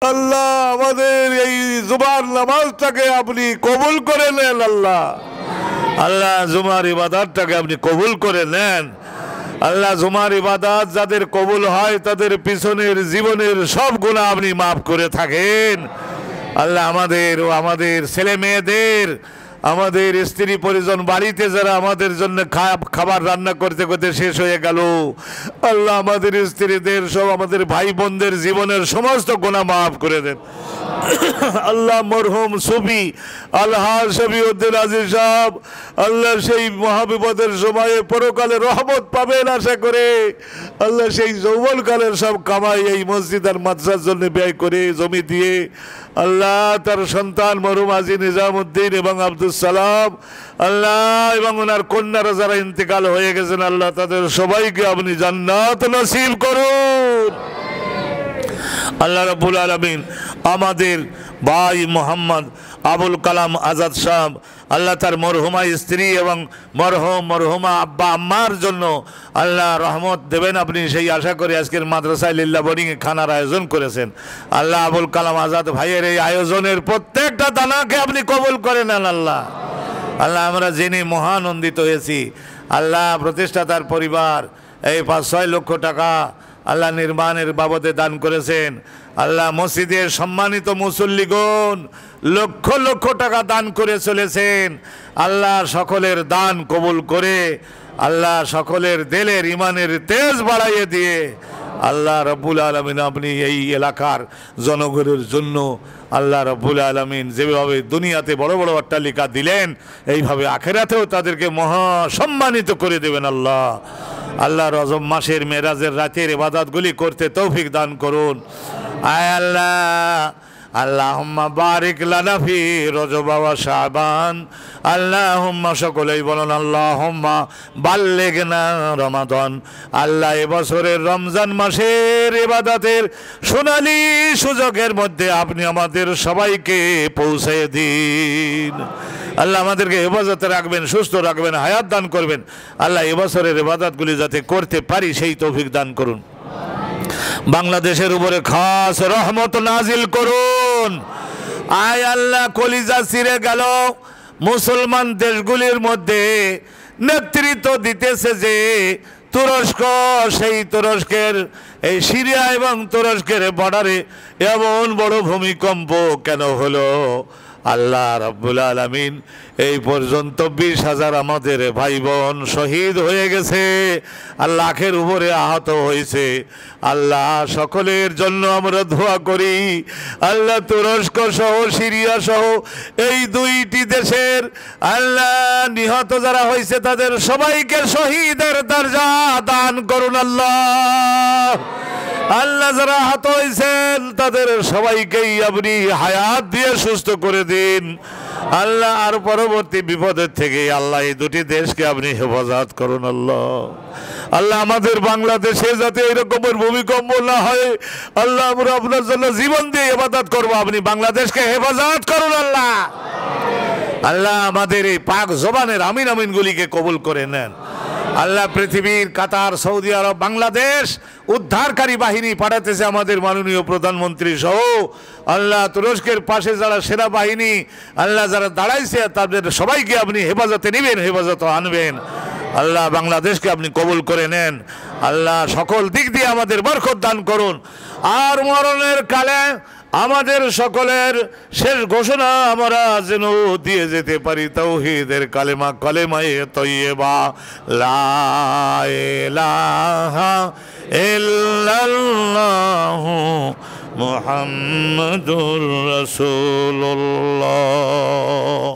আল্লাহ আমাদের এই জুমার নামাজটাকে আপনি কবুল করে নেন আল্লাহ। আল্লাহ জুমার ইবাদতটাকে আপনি কবুল করে নেন আল্লাহ। জুমার ইবাদত যাদের কবুল হয় তাদের পিছনের জীবনের সব গুনাহ আপনি মাফ করে থাকেন আল্লাহ। আমাদের ও আমাদের ছেলে মেয়েদের, আমাদের স্ত্রী পরিজন, বাড়িতে যারা আমাদের জন্য খাবার রান্না করতে করতে শেষ হয়ে গেল আল্লাহ, আমাদের স্ত্রীদের সব আমাদের ভাই বোনদের জীবনের সমস্ত গুনাহ মাফ করে দেন আল্লাহ। মরহুম সুফি আলহাজ শফিউদ্দিন আজিজ সাহেব আল্লাহ সেই মহাবিপদের সময়ে পরকালে রহমত পাবেন আশা করে আল্লাহ সেই যৌবনকালের সব কামাই এই মসজিদ আর মাদ্রাসার জন্য ব্যয় করে জমি দিয়ে আল্লাহ তার সন্তান মরহুম আজি নিজামুদ্দিন এবং আব্দুল সালাম আল্লাহ এবং ওনার কন্যারা যারা ইন্তেকাল হয়ে গেছেন আল্লাহ তাদের সবাইকে আপনি জান্নাত নসিব করুন আল্লাহ রাব্বুল আলামিন। আমাদের ভাই মোহাম্মদ আবুল কালাম আজাদ সাহেব আল্লাহ তার মরহুমা স্ত্রী এবং মরহুমা আব্বা আম্মার জন্য আল্লাহ রহমত দেবেন আপনি সেই আশা করে আজকের মাদ্রাসায় লিল্লাহ বোর্ডিংয়ে খানার আয়োজন করেছেন আল্লাহ। আবুল কালাম আজাদ ভাইয়ের এই আয়োজনের প্রত্যেকটা দানাকে আপনি কবুল করে নেন আল্লাহ। আল্লাহ আমরা জেনে মহানন্দিত হয়েছি আল্লাহ। প্রতিষ্ঠাতার পরিবার এই 5-6 লক্ষ টাকা আল্লাহ নির্মাণের বাবদে দান করেছেন আল্লাহ। মসজিদের সম্মানিত মুসল্লিগণ লক্ষ লক্ষ টাকা দান করে চলেছেন আল্লাহ। সকলের দান কবুল করে আল্লাহ সকলের দিলের ইমানের তেজ বাড়াইয়ে দিয়ে আল্লাহ রাব্বুল আলামিন আপনি এই এলাকার জনগণের জন্য আল্লাহ রাব্বুল আলামিন যেভাবে দুনিয়াতে বড় বড় অট্টালিকা দিলেন এইভাবে আখিরাতেও তাদেরকে মহা সম্মানিত করে দেবেন আল্লাহ। আল্লাহ রজব মাসের মেরাজের রাতের ইবাদতগুলি করতে তৌফিক দান করুন আয় আল্লাহ। আল্লাহুম্মা বারিক লানা ফি রজব ওয়া শাবান আল্লাহুম্মা সকলেই বলেন আল্লাহুম্মা বাল্লিগনা রমাদান। আল্লাহ এবছরের রমজান মাসের ইবাদতের সোনালী সুযোগের মধ্যে আপনি আমাদের সবাইকে পৌঁছে দিন আল্লাহ। আমাদেরকে হেফাজতে রাখবেন, সুস্থ রাখবেন, হায়াত দান করবেন আল্লাহ। এবছরের ইবাদতগুলি যাতে করতে পারি সেই তৌফিক দান করুন। বাংলাদেশের উপরে খাস রহমত নাজিল করুন আয় আল্লাহ। কলিজা ছিঁড়ে গেল মুসলমান দেশগুলির মধ্যে নেতৃত্ব দিতেছে যে তুরস্ক, সেই তুরস্কের এই সিরিয়া এবং তুরস্কের বর্ডারে এমন বড় ভূমিকম্প কেন হলো আল্লাহ রাব্বুল আলামিন। এই পর্যন্ত 20,000 আমাদের ভাই বোন শহীদ হয়ে গেছে আল্লাহ, লাখের উপরে আহত হয়েছে আল্লাহ। সকলের জন্য আমরা দোয়া করি আল্লাহ। তুরস্ক সহ সিরিয়া সহ এই 2টি দেশের আল্লাহ নিহত যারা হয়েছে তাদের সবাইকে শহীদের দরজা দান করুন আল্লাহ। আল্লাহ যারা আহত হয়েছেন তাদের সবাইকেই আপনি হায়াত দিয়ে সুস্থ করে দিন আল্লাহ। আর পরবর্তী বিপদের থেকে আল্লাহ এই 2টি দেশকে আপনি হেফাজত করুন আল্লাহ। আল্লাহ আমাদের বাংলাদেশে যাতে এরকমের ভূমিকম্প না হয় আল্লাহ, আমরা আপনার জন্য জীবন দিয়ে ইবাদত করবো, আপনি বাংলাদেশকে হেফাজত করুন আল্লাহ। আল্লাহ আমাদের এই পাক জবানের আমিন আমিনগুলিকে কবুল করে নেন আল্লাহ। পৃথিবীর কাতার, সৌদি আরব, বাংলাদেশ উদ্ধারকারী বাহিনী পাঠাতেছে আমাদের মাননীয় প্রধানমন্ত্রী সহ আল্লাহ। তুরস্কের পাশে যারা সেনাবাহিনী আল্লাহ যারা দাঁড়াইছে তাদের সবাইকে আপনি হেফাজতে নেবেন, হেফাজতে আনবেন আল্লাহ। বাংলাদেশকে আপনি কবুল করে নেন আল্লাহ। সকল দিক দিয়ে আমাদের বরকত দান করুন। আর মরণের কালে আমাদের সকলের শেষ ঘোষণা আমরা যেন দিয়ে যেতে পারি তাওহীদের কালেমা, কালেমায়ে তয়্যিবা লা ইলাহা ইল্লাল্লাহু মুহাম্মাদুর রাসূলুল্লাহ।